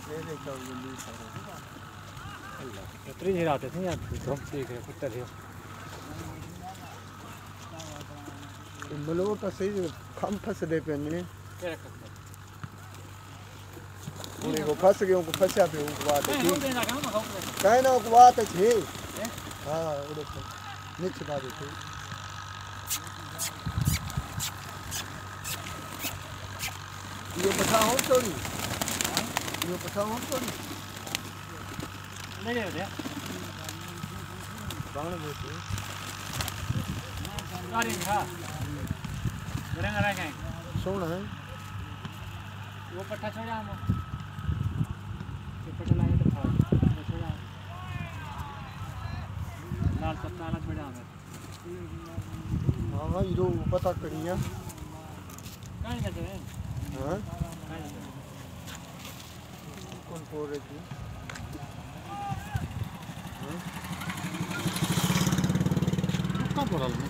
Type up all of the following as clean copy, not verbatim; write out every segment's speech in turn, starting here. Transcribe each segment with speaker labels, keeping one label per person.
Speaker 1: ले ले चल जल्दी सारा
Speaker 2: अल्लाह इतनी ही रात थी यार धूप देख रहे कुत्ते थे
Speaker 1: मलो तो सही खम फंस दे पे ने
Speaker 2: क्या करता
Speaker 1: उन्हें को फंस गए उनको फंसा पे उनको बात है
Speaker 2: कहीं
Speaker 1: ना को बात है हां उड़े तो नीचे बात है ये पता हो थोड़ी ये पता हो थोड़ी
Speaker 2: नहीं ले दे
Speaker 1: कौन बोलते
Speaker 2: गाड़ी था रंग रंग है
Speaker 1: सुन है
Speaker 2: वो पट्टा छोड़ा हम पट्टा लाए तो था छोड़ा लाल पत्ता अलग बड़ा हमें
Speaker 1: हां ये पता करिया
Speaker 2: कहां जाते हैं
Speaker 1: हां कौन बोल रही थी
Speaker 2: कहां बोल रहा है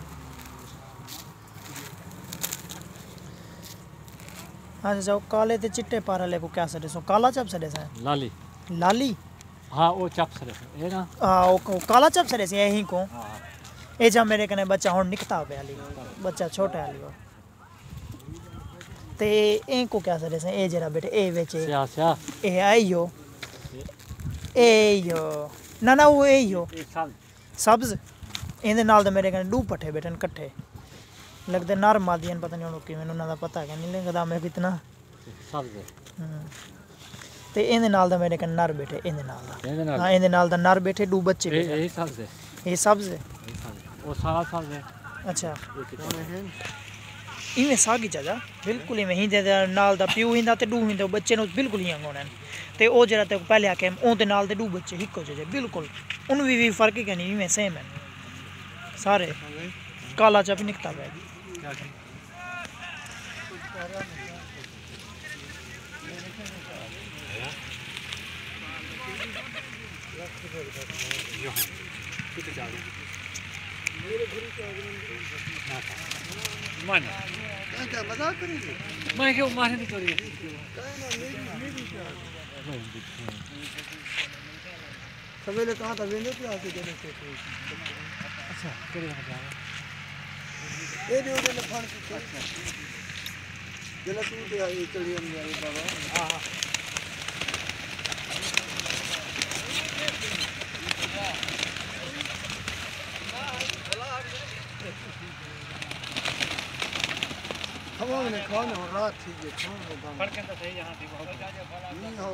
Speaker 3: हाँ जाओ काले ते चिट्टे पारा ले को क्या सडे सो काला चप सडे सा
Speaker 2: लाली
Speaker 3: लाली
Speaker 2: हाँ वो चप सरे है ना
Speaker 3: हाँ वो काला चप सडे से यही को
Speaker 2: हाँ
Speaker 3: ए जा मेरे कने बच्चा हुन निकता पे आली बच्चा छोटा आली वो ते ए को क्या सडे से ए जरा बेटे ए वेचे
Speaker 2: स्या स्या
Speaker 3: ए आयो ना ना वो ए यो सब्ज इहदे नाल ते मेरे कने दू पट्ठे बैठन कट्ठे लगदे नर मादियन पता नहीं उनको किवें उन्हां दा पता है नहीं लगदा मैं कितना
Speaker 2: सब्ज
Speaker 3: ते इहदे नाल दा मेरे कने नर बैठे इहदे नाल दा
Speaker 2: नाल
Speaker 3: हां इहदे नाल दा नर बैठे दू बच्चे बैठे
Speaker 2: यही सब्ज है
Speaker 3: ये सब्ज है
Speaker 2: वो सारा सब्ज है
Speaker 3: अच्छा
Speaker 1: कौन है
Speaker 3: इवें सागी चाचा बिल्कुल इवें हिंदे दे नाल दा प्यू हिंदा ते दू हिंदे बच्चे नु बिल्कुल ही अंगोने ते ओ जरा ते पहले आके ओदे नाल दे दू बच्चे हिक्को जे बिल्कुल उन भी फर्क ही नहीं इवें सेम है सारे काला चा भी निकता है
Speaker 1: क्या मजाक करेंगे
Speaker 2: मैं क्यों मारने की चोरी
Speaker 1: सवेरे कहाँ था वेंदे थे आके देने से
Speaker 2: अच्छा चलिए ना
Speaker 1: ये भी उधर लफान से जला तू दे ये चढ़ी हम जाए बाबा
Speaker 2: हां हां
Speaker 1: हवा में खाना हो रात थी ये खाना होगा
Speaker 2: फर्क है तो सही यहां भी बहुत
Speaker 1: नहीं हो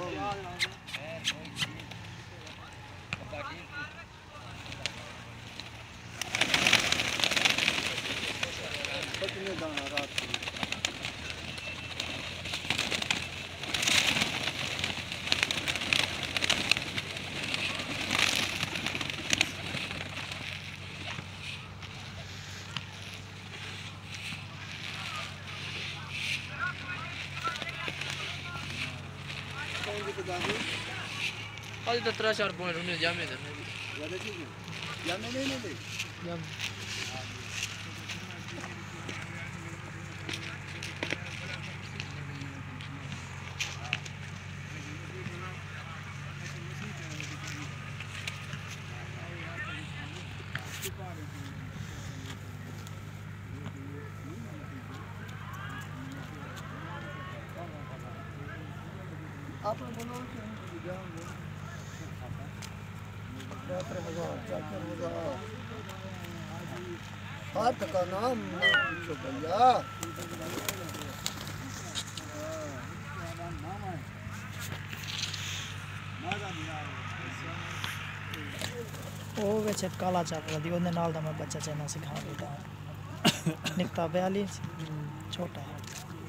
Speaker 1: कितने दाना रात थी
Speaker 4: आज तो 3-4 पॉइंट उन्हें जामे थे
Speaker 1: ज्यादा ठीक है जामे नहीं ले
Speaker 3: जब
Speaker 1: आपने बोलो कि जाओगे 4,000 हाथ का नाम पूछो भैया
Speaker 3: ओ वैसे काला चाप दी ओदे नाल दा मैं बच्चा चैना सिखा देता निकता 42 छोटा है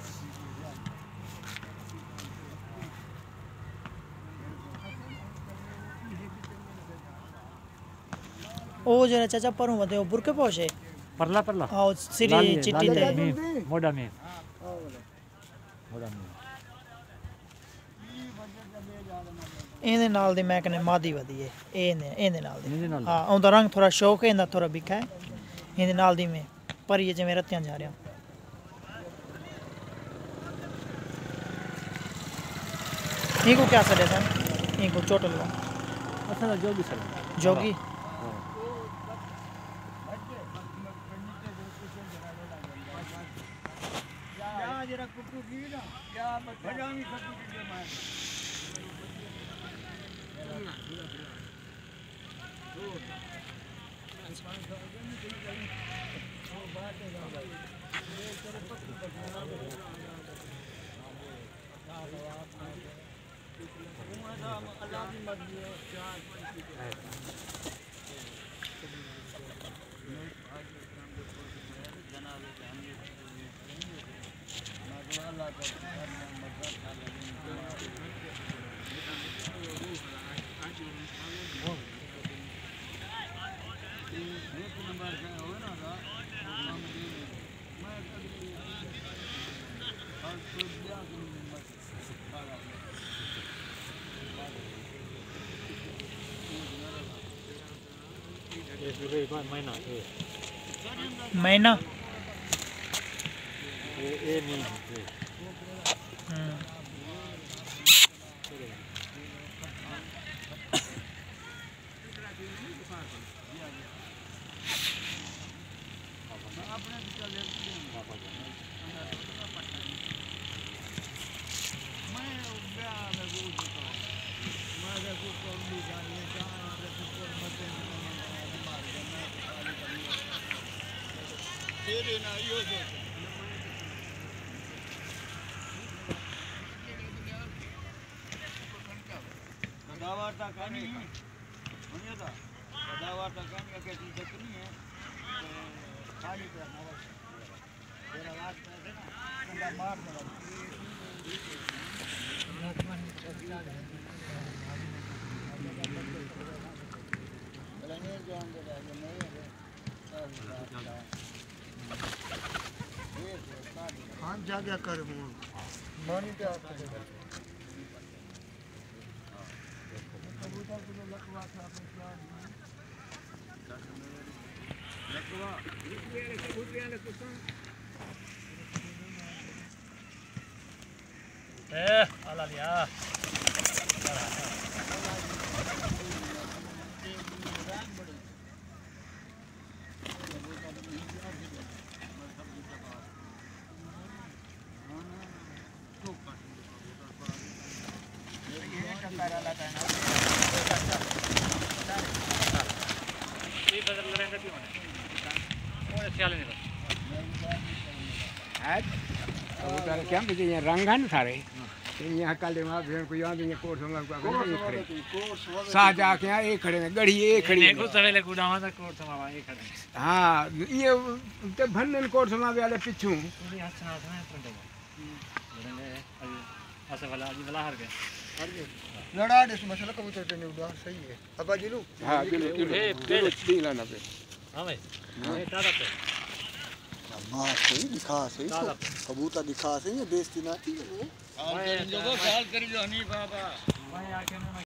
Speaker 3: ओ जरा चाचा परों वदे ओ बुरके पोशे
Speaker 2: परला परला
Speaker 3: आओ सिरी चिट्टी ते
Speaker 2: मोड़ा में
Speaker 3: ਇਹਦੇ ਨਾਲ ਦੀ ਮੈਂ ਕਹਿੰਦਾ ਮਾਦੀ ਵਧੀ ਏ ਇਹਦੇ ਨਾਲ ਦੀ ਹਾਂ ਉਹਦਾ ਰੰਗ ਥੋੜਾ ਸ਼ੌਕ ਹੈ ਇਹਦਾ ਥੋੜਾ ਬਿਖਾ ਹੈ ਇਹਦੇ ਨਾਲ ਦੀ ਮੈਂ ਪਰ ਇਹ ਜਿਵੇਂ ਰੱਤਿਆਂ ਜਾ ਰਿਹਾ इनको क्या सर है इनको टोटल
Speaker 2: असल जोगी सर
Speaker 3: जोगी महीना
Speaker 2: ये नहीं
Speaker 1: हाँ जा क्या कर मानी क्या
Speaker 2: आला लिया क्या मुझे रंगन थारे यहाँ काले माँ भेड़ को यहाँ भी कोर्स में सा जाके यहाँ एक खड़े हैं गढ़ी एक खड़ी है हाँ ये तो भन्न कोर्स में वाले पिछू
Speaker 1: लड़ा दे मसला कबूतर टेने उड़ा सही है अब जिलू हां जिलू दिलाना पे हां भाई ये दादा पे मां सही दिखा सही कबूतर दिखा सही है बेइज्जती ना थी वो ख्याल करी जो हनी बाबा मैं आके